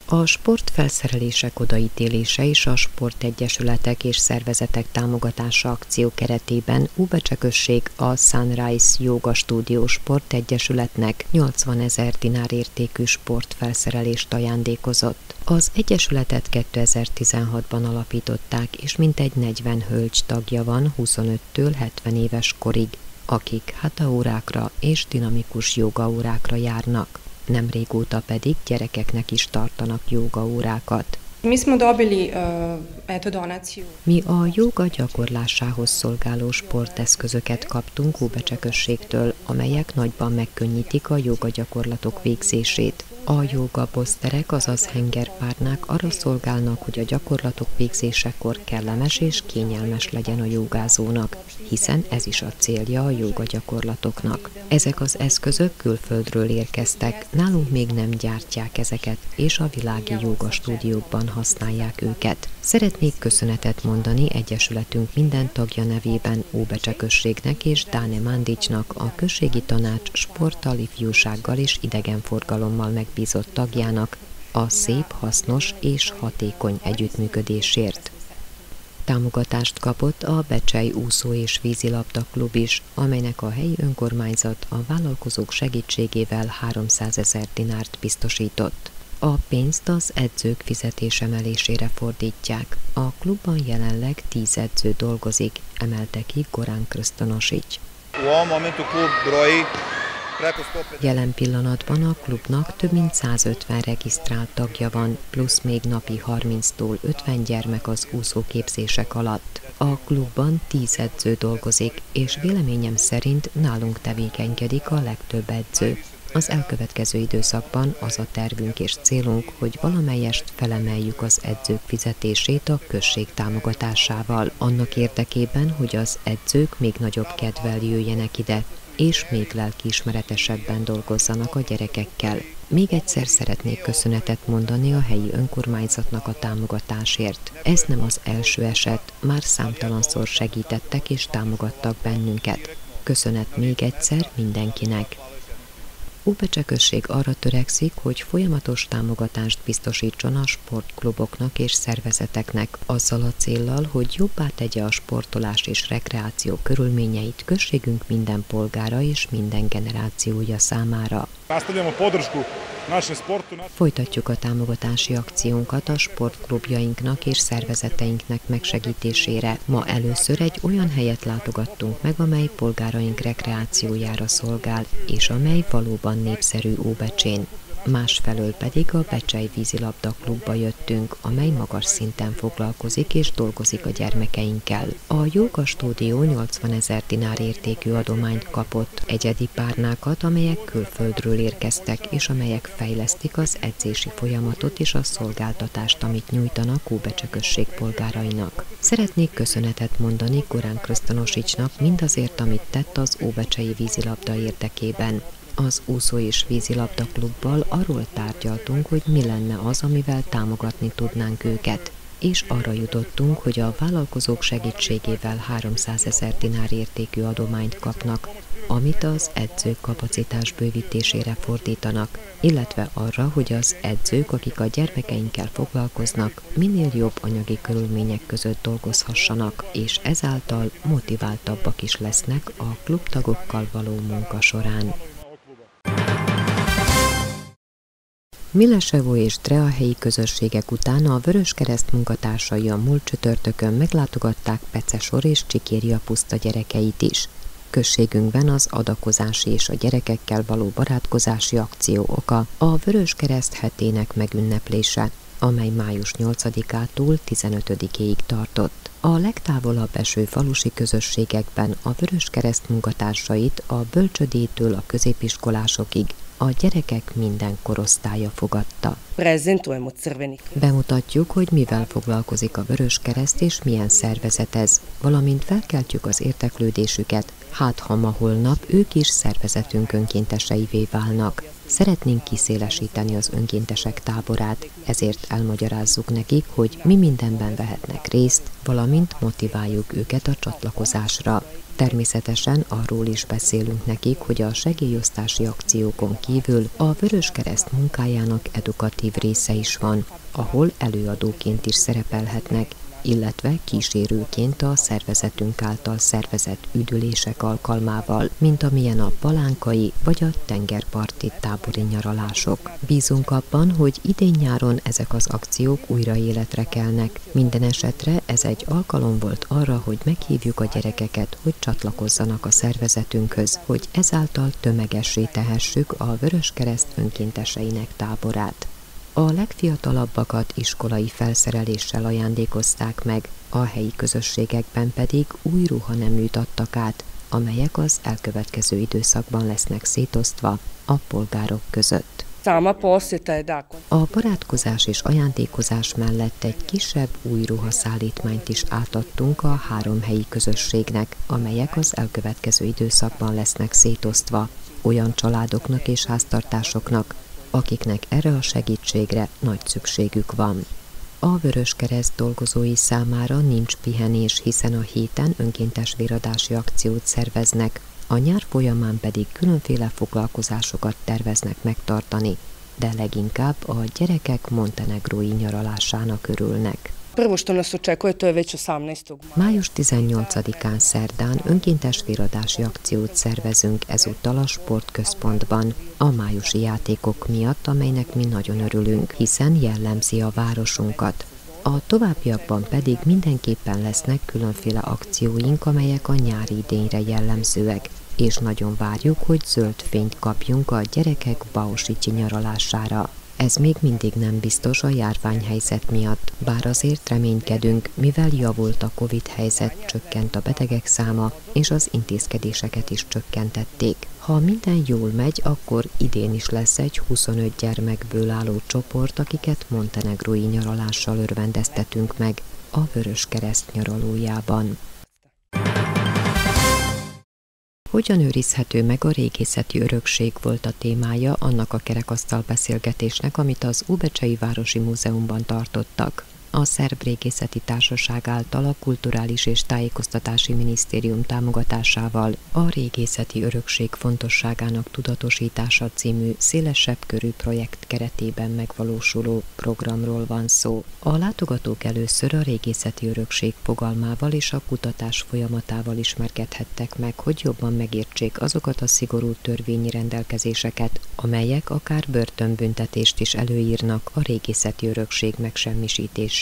A sportfelszerelések odaítélése és a sportegyesületek és szervezetek támogatása akció keretében Újbecse község a Sunrise Yoga Studio Sportegyesületnek 80 000 dinár értékű sportfelszerelést ajándékozott. Az egyesületet 2016-ban alapították, és mintegy 40 hölgy tagja van 25-től 70 éves korig, akik hatha órákra és dinamikus jógaórákra járnak. Nem régóta pedig gyerekeknek is tartanak jógaórákat. Mi a jóga gyakorlásához szolgáló sporteszközöket kaptunk Újbecse községtől, amelyek nagyban megkönnyítik a jóga gyakorlatok végzését. A jóga poszterek, azaz hengerpárnák arra szolgálnak, hogy a gyakorlatok végzésekor kellemes és kényelmes legyen a jogázónak, hiszen ez is a célja a jóga gyakorlatoknak. Ezek az eszközök külföldről érkeztek, nálunk még nem gyártják ezeket, és a világi jóga stúdiókban használják őket. Szeretnék köszönetet mondani egyesületünk minden tagja nevében Újbecse községnek és Dáne Mandicsnak, a községi tanács sporttal, ifjúsággal és idegenforgalommal megbízott tagjának a szép, hasznos és hatékony együttműködésért. Támogatást kapott a Becsei Úszó- és Vízilabda Klub is, amelynek a helyi önkormányzat a vállalkozók segítségével 300 000 dinárt biztosított. A pénzt az edzők fizetésemelésére fordítják. A klubban jelenleg 10 edző dolgozik, emelte ki Goran Krstonić. Jelen pillanatban a klubnak több mint 150 regisztrált tagja van, plusz még napi 30-tól 50 gyermek az úszóképzések alatt. A klubban 10 edző dolgozik, és véleményem szerint nálunk tevékenykedik a legtöbb edző. Az elkövetkező időszakban az a tervünk és célunk, hogy valamelyest felemeljük az edzők fizetését a község támogatásával, annak érdekében, hogy az edzők még nagyobb kedvel jöjjenek ide, és még lelkiismeretesebben dolgozzanak a gyerekekkel. Még egyszer szeretnék köszönetet mondani a helyi önkormányzatnak a támogatásért. Ez nem az első eset, már számtalanszor segítettek és támogattak bennünket. Köszönet még egyszer mindenkinek. Újbecse község arra törekszik, hogy folyamatos támogatást biztosítson a sportkluboknak és szervezeteknek, azzal a céllal, hogy jobbá tegye a sportolás és rekreáció körülményeit községünk minden polgára és minden generációja számára. Folytatjuk a támogatási akciónkat a sportklubjainknak és szervezeteinknek megsegítésére. Ma először egy olyan helyet látogattunk meg, amely polgáraink rekreációjára szolgál, és amely valóban népszerű Óbecsén. Másfelől pedig a Becsei Vízilabda Klubba jöttünk, amely magas szinten foglalkozik és dolgozik a gyermekeinkkel. A Yoga Stúdió 80 000 dinár értékű adományt kapott, egyedi párnákat, amelyek külföldről érkeztek, és amelyek fejlesztik az edzési folyamatot és a szolgáltatást, amit nyújtanak Újbecse község polgárainak. Szeretnék köszönetet mondani Goran Krstonićnak mindazért, amit tett az óbecsei vízilabda érdekében. Az Úszó- és Vízilabda Klubbal arról tárgyaltunk, hogy mi lenne az, amivel támogatni tudnánk őket, és arra jutottunk, hogy a vállalkozók segítségével 300 000 dinár értékű adományt kapnak, amit az edzők kapacitás bővítésére fordítanak, illetve arra, hogy az edzők, akik a gyermekeinkkel foglalkoznak, minél jobb anyagi körülmények között dolgozhassanak, és ezáltal motiváltabbak is lesznek a klubtagokkal való munka során. Milesevó és Drea helyi közösségek után a Vöröskereszt munkatársai a múlt csütörtökön meglátogatták Pecesor és Csikérja puszta gyerekeit is. Községünkben az adakozási és a gyerekekkel való barátkozási akció oka a Vöröskereszt hetének megünneplése, amely május 8-ától 15-ig tartott. A legtávolabb eső falusi közösségekben a Vöröskereszt munkatársait a bölcsödétől a középiskolásokig a gyerekek minden korosztálya fogadta. Bemutatjuk, hogy mivel foglalkozik a Vöröskereszt és milyen szervezet ez, valamint felkeltjük az érdeklődésüket, hát ha ma holnap ők is szervezetünk önkénteseivé válnak. Szeretnénk kiszélesíteni az önkéntesek táborát, ezért elmagyarázzuk nekik, hogy mi mindenben vehetnek részt, valamint motiváljuk őket a csatlakozásra. Természetesen arról is beszélünk nekik, hogy a segélyosztási akciókon kívül a Vöröskereszt munkájának edukatív része is van, ahol előadóként is szerepelhetnek, illetve kísérőként a szervezetünk által szervezett üdülések alkalmával, mint amilyen a palánkai vagy a tengerparti tábori nyaralások. Bízunk abban, hogy idén-nyáron ezek az akciók újra életre kelnek. Minden esetre ez egy alkalom volt arra, hogy meghívjuk a gyerekeket, hogy csatlakozzanak a szervezetünkhöz, hogy ezáltal tömegessé tehessük a Vöröskereszt önkénteseinek táborát. A legfiatalabbakat iskolai felszereléssel ajándékozták meg, a helyi közösségekben pedig új ruhaneműt adtak át, amelyek az elkövetkező időszakban lesznek szétosztva a polgárok között. A barátkozás és ajándékozás mellett egy kisebb új ruhaszállítmányt is átadtunk a 3 helyi közösségnek, amelyek az elkövetkező időszakban lesznek szétosztva olyan családoknak és háztartásoknak, akiknek erre a segítségre nagy szükségük van. A Vöröskereszt dolgozói számára nincs pihenés, hiszen a héten önkéntes véradási akciót szerveznek, a nyár folyamán pedig különféle foglalkozásokat terveznek megtartani, de leginkább a gyerekek montenegrói nyaralásának örülnek. Május 18-án szerdán önkéntes véradási akciót szervezünk ezúttal a sportközpontban, a májusi játékok miatt, amelynek mi nagyon örülünk, hiszen jellemzi a városunkat. A továbbiakban pedig mindenképpen lesznek különféle akcióink, amelyek a nyári idényre jellemzőek, és nagyon várjuk, hogy zöld fényt kapjunk a gyerekek bausityi nyaralására. Ez még mindig nem biztos a járványhelyzet miatt, bár azért reménykedünk, mivel javult a Covid helyzet, csökkent a betegek száma, és az intézkedéseket is csökkentették. Ha minden jól megy, akkor idén is lesz egy 25 gyermekből álló csoport, akiket montenegrói nyaralással örvendeztetünk meg a Vöröskereszt nyaralójában. Hogyan őrizhető meg a régészeti örökség volt a témája annak a kerekasztal beszélgetésnek, amit az Óbecsei Városi Múzeumban tartottak. A Szerb Régészeti Társaság által a Kulturális és Tájékoztatási Minisztérium támogatásával a régészeti örökség fontosságának tudatosítása című szélesebb körű projekt keretében megvalósuló programról van szó. A látogatók először a régészeti örökség fogalmával és a kutatás folyamatával ismerkedhettek meg, hogy jobban megértsék azokat a szigorú törvényi rendelkezéseket, amelyek akár börtönbüntetést is előírnak a régészeti örökség megsemmisítéséért.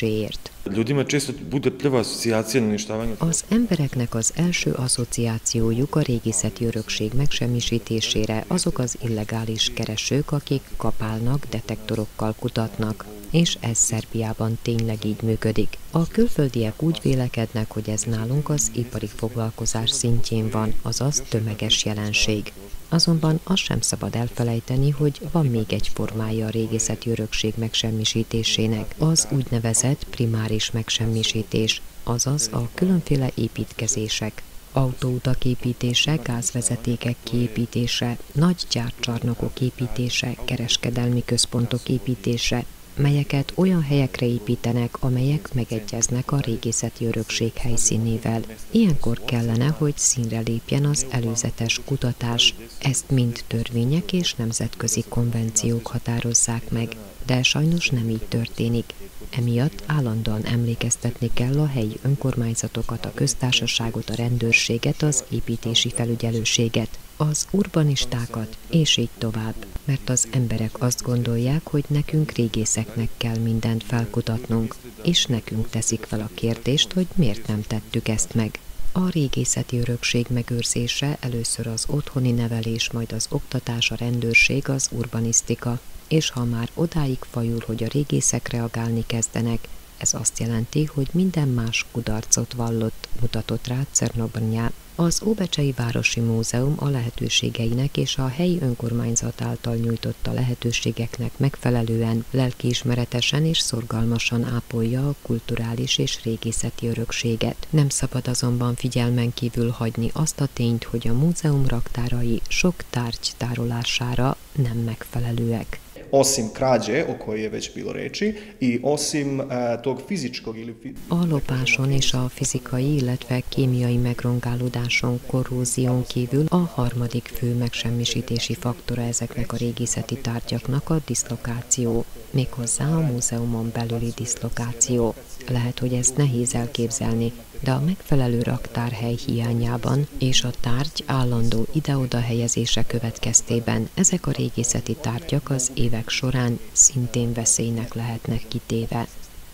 Az embereknek az első asszociációjuk a régészeti örökség megsemmisítésére azok az illegális keresők, akik kapálnak, detektorokkal kutatnak, és ez Szerbiában tényleg így működik. A külföldiek úgy vélekednek, hogy ez nálunk az ipari foglalkozás szintjén van, azaz tömeges jelenség. Azonban azt sem szabad elfelejteni, hogy van még egy formája a régészeti örökség megsemmisítésének, az úgynevezett primáris megsemmisítés, azaz a különféle építkezések. Autóutak építése, gázvezetékek kiépítése, nagy gyárcsarnokok építése, kereskedelmi központok építése, melyeket olyan helyekre építenek, amelyek megegyeznek a régészeti örökség helyszínével. Ilyenkor kellene, hogy színre lépjen az előzetes kutatás. Ezt mind törvények és nemzetközi konvenciók határozzák meg, de sajnos nem így történik. Emiatt állandóan emlékeztetni kell a helyi önkormányzatokat, a köztársaságot, a rendőrséget, az építési felügyelőséget, az urbanistákat, és így tovább, mert az emberek azt gondolják, hogy nekünk régészeknek kell mindent felkutatnunk, és nekünk teszik fel a kérdést, hogy miért nem tettük ezt meg. A régészeti örökség megőrzése először az otthoni nevelés, majd az oktatás, a rendőrség, az urbanisztika, és ha már odáig fajul, hogy a régészek reagálni kezdenek, ez azt jelenti, hogy minden más kudarcot vallott, mutatott rá Czernobrnyá. Az Óbecsei Városi Múzeum a lehetőségeinek és a helyi önkormányzat által nyújtotta lehetőségeknek megfelelően, lelkiismeretesen és szorgalmasan ápolja a kulturális és régészeti örökséget. Nem szabad azonban figyelmen kívül hagyni azt a tényt, hogy a múzeum raktárai sok tárgy tárolására nem megfelelőek. osim krađe, o kojoj je već bilo reči, i osim tog fizičkog ili... A lopáson és a fizikai, illetve kémiai megrongálódáson, korrózión kívül a harmadik fő megsemmisítési faktora ezeknek a régészeti tárgyaknak a diszlokáció, méghozzá a múzeumon belüli diszlokáció. Lehet, hogy ezt nehéz elképzelni, de a megfelelő raktárhely hiányában és a tárgy állandó ide-oda helyezése következtében ezek a régészeti tárgyak az évek során szintén veszélynek lehetnek kitéve.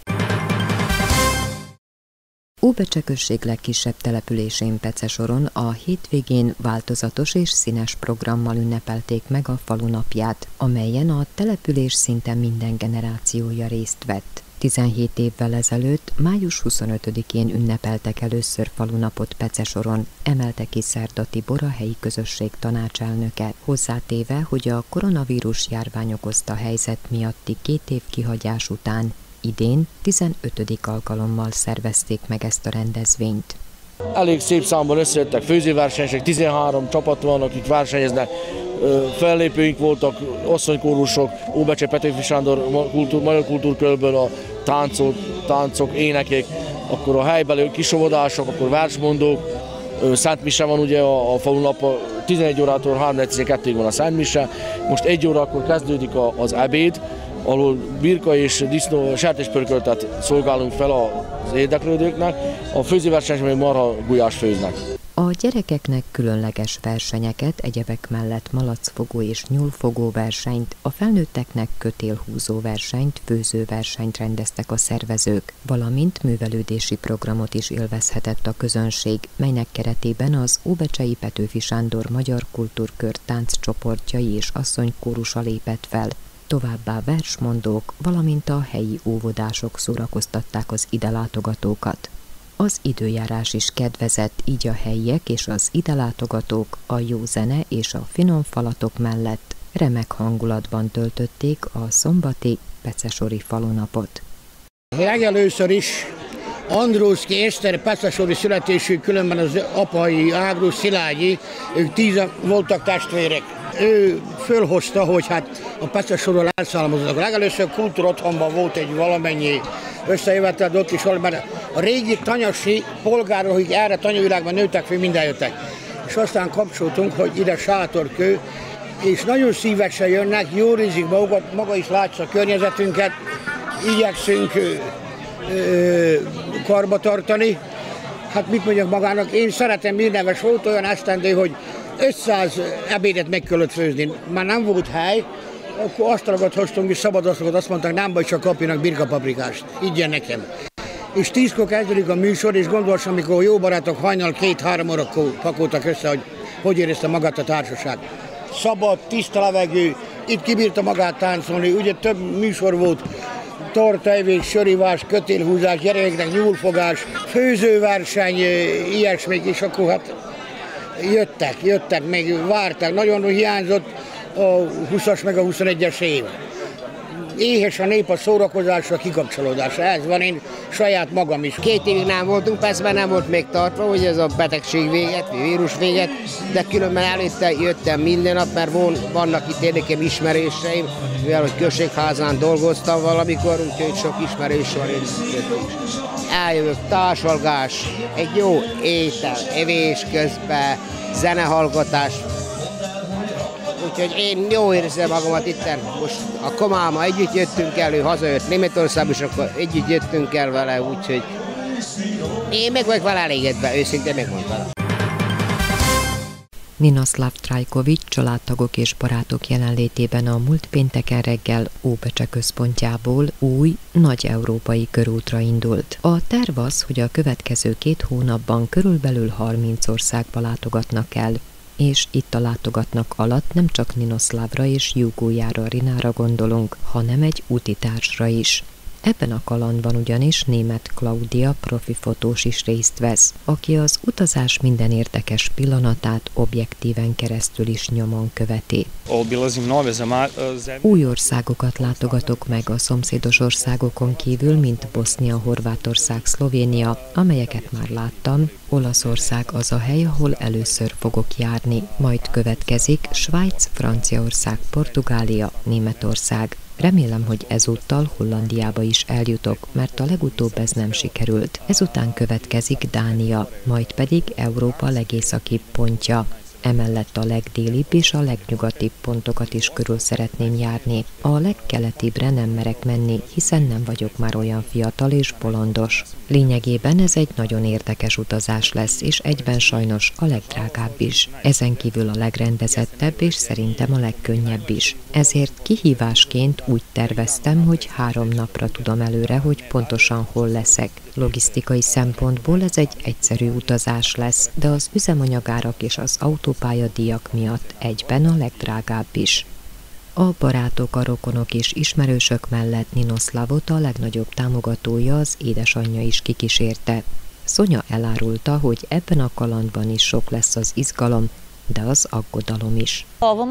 Óbecse község legkisebb településén Pecesoron a hétvégén változatos és színes programmal ünnepelték meg a falu napját, amelyen a település szinte minden generációja részt vett. 17 évvel ezelőtt, május 25-én ünnepeltek először falunapot Pecesoron, emelte ki Szerda Tibor, a helyi közösség tanácselnöke, hozzátéve, hogy a koronavírus járvány okozta helyzet miatti 2 év kihagyás után idén 15. alkalommal szervezték meg ezt a rendezvényt. Elég szép számban összejöttek főzőversenyek, 13 csapat van, akik versenyeznek, fellépőink voltak, asszonykórusok, Óbecse Petőfi Sándor Magyar Kultúrkörből a táncok, énekek, akkor a helybeli kisovodások, akkor versmondók, Szent Mise van ugye a falunap, 11 órától 3-4-2-ig van a Szent Mise, most 1 órakor kezdődik az ebéd, ahol birka és disznó sertéspörköltet szolgálunk fel az érdeklődőknek, a főzőversenyben még marha gulyás főznek. A gyerekeknek különleges versenyeket, egyebek mellett malacfogó és nyúlfogó versenyt, a felnőtteknek kötélhúzó versenyt, főzőversenyt rendeztek a szervezők, valamint művelődési programot is élvezhetett a közönség, melynek keretében az Óbecsei Petőfi Sándor Magyar Kultúrkör tánccsoportjai és asszonykórusa lépett fel. Továbbá versmondók, valamint a helyi óvodások szórakoztatták az ide látogatókat. Az időjárás is kedvezett, így a helyiek és az ide látogatók a jó zene és a finom falatok mellett remek hangulatban töltötték a szombati pecesori falunapot. Legelőször is Andrószki Eszter pecesori születésű, különben az apai Ágrós Szilágyi, ők 10 voltak testvérek. Ő fölhozta, hogy hát a Pecesorról elszármazottak. Legelőször kultúrotthonban volt egy valamennyi összejövetel, de ott is mert a régi tanyasi polgárok, akik erre tanyavilágban nőttek fel, minden jöttek. És aztán kapcsoltunk, hogy ide sátorkő, és nagyon szívesen jönnek, jó rízik magukat, maga is látsz a környezetünket, igyekszünk karba tartani. Hát mit mondjak magának, én szeretem, mindenves volt olyan esztendő, hogy 500 ebédet meg kellett főzni. Már nem volt hely, akkor asztalokat hoztunk és szabad asztalokat, azt mondták, nem baj, csak kapjanak birkapaprikást. Így nekem. És 10-kor kezdődik a műsor, és gondolsz, amikor jó barátok hajnal 2-3 órakor pakoltak össze, hogy érezte magát a társaság. Szabad, tiszta levegő, itt kibírta magát táncolni, ugye több műsor volt, tortaevés, sörivás, kötélhúzás, gyerekeknek nyúlfogás, főzőverseny, ilyesmik, és akkor hát jöttek, még várták, nagyon hiányzott a 20-as meg a 21-es év. Éhes a nép a szórakozásra, kikapcsolódásra, ez van, én saját magam is. 2 évig nem voltunk, persze nem volt még tartva, hogy ez a betegség véget, vírus véget, de különben előtte jöttem minden nap, mert vannak itt érdekem ismerőseim, mivel hogy községházán dolgoztam valamikor, úgyhogy sok ismerős van, én eljövök, társalgás, egy jó étel, evés közben, zenehallgatás. Úgyhogy én jó érzem magamat itten. Most a Komáma együtt jöttünk el, ő hazajött Németországba, és akkor együtt jöttünk el vele, úgyhogy én meg vagyok vele elégedve, őszintén megmondtam. Ninoslav Trajkovics családtagok és barátok jelenlétében a múlt pénteken reggel Óbecse központjából új, nagy európai körútra indult. A terv az, hogy a következő 2 hónapban körülbelül 30 országba látogatnak el, és itt a látogatnak alatt nem csak Ninoslavra és Júgójára, Rinára gondolunk, hanem egy útitársra is. Ebben a kalandban ugyanis német Claudia profi fotós is részt vesz, aki az utazás minden érdekes pillanatát objektíven keresztül is nyomon követi. Új országokat látogatok meg a szomszédos országokon kívül, mint Bosznia, Horvátország, Szlovénia, amelyeket már láttam. Olaszország az a hely, ahol először fogok járni, majd következik Svájc, Franciaország, Portugália, Németország. Remélem, hogy ezúttal Hollandiába is eljutok, mert a legutóbb ez nem sikerült. Ezután következik Dánia, majd pedig Európa legészakibb pontja. Emellett a legdélibb és a legnyugatibb pontokat is körül szeretném járni. A legkeletibbre nem merek menni, hiszen nem vagyok már olyan fiatal és bolondos. Lényegében ez egy nagyon érdekes utazás lesz, és egyben sajnos a legdrágább is. Ezen kívül a legrendezettebb és szerintem a legkönnyebb is. Ezért kihívásként úgy terveztem, hogy 3 napra tudom előre, hogy pontosan hol leszek. Logisztikai szempontból ez egy egyszerű utazás lesz, de az üzemanyagárak és az autópályadíjak miatt egyben a legdrágább is. A barátok, a rokonok és ismerősök mellett Ninoszlavot a legnagyobb támogatója, az édesanyja is kikísérte. Szonya elárulta, hogy ebben a kalandban is sok lesz az izgalom, de az aggodalom is.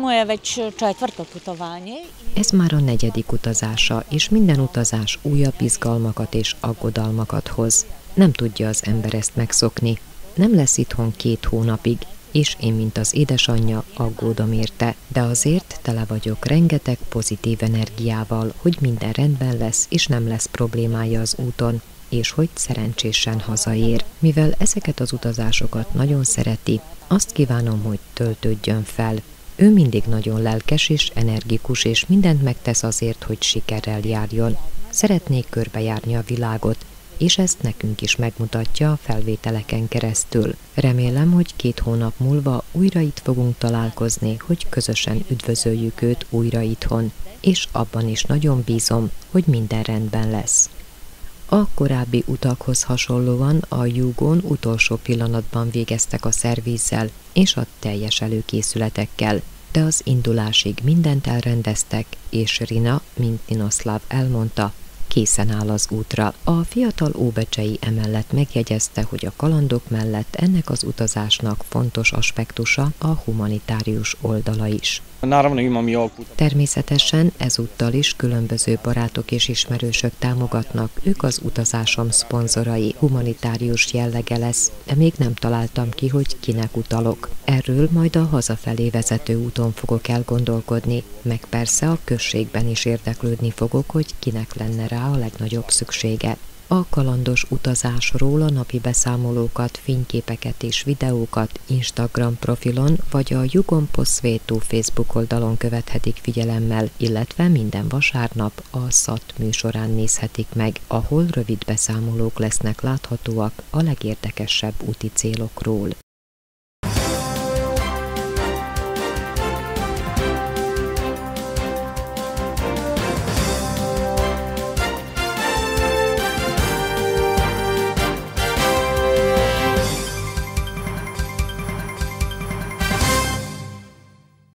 Ez már a 4. utazása, és minden utazás újabb izgalmakat és aggodalmakat hoz. Nem tudja az ember ezt megszokni. Nem lesz itthon 2 hónapig, és én, mint az édesanyja, aggódom érte, de azért tele vagyok rengeteg pozitív energiával, hogy minden rendben lesz, és nem lesz problémája az úton, és hogy szerencsésen hazaér. Mivel ezeket az utazásokat nagyon szereti, azt kívánom, hogy töltődjön fel. Ő mindig nagyon lelkes és energikus, és mindent megtesz azért, hogy sikerrel járjon. Szeretnék körbejárni a világot, és ezt nekünk is megmutatja a felvételeken keresztül. Remélem, hogy 2 hónap múlva újra itt fogunk találkozni, hogy közösen üdvözöljük őt újra itthon, és abban is nagyon bízom, hogy minden rendben lesz. A korábbi utakhoz hasonlóan a Jugon utolsó pillanatban végeztek a szervízzel és a teljes előkészületekkel, de az indulásig mindent elrendeztek, és Rina, mint Ninoszlav elmondta, készen áll az útra. A fiatal óbecsei emellett megjegyezte, hogy a kalandok mellett ennek az utazásnak fontos aspektusa a humanitárius oldala is. Természetesen ezúttal is különböző barátok és ismerősök támogatnak, ők az utazásom szponzorai, humanitárius jellege lesz, de még nem találtam ki, hogy kinek utalok. Erről majd a hazafelé vezető úton fogok elgondolkodni, meg persze a községben is érdeklődni fogok, hogy kinek lenne rá a legnagyobb szüksége. A kalandos utazásról a napi beszámolókat, fényképeket és videókat Instagram profilon vagy a Jugon po Svetu Facebook oldalon követhetik figyelemmel, illetve minden vasárnap a SZAT műsorán nézhetik meg, ahol rövid beszámolók lesznek láthatóak a legérdekesebb úti célokról.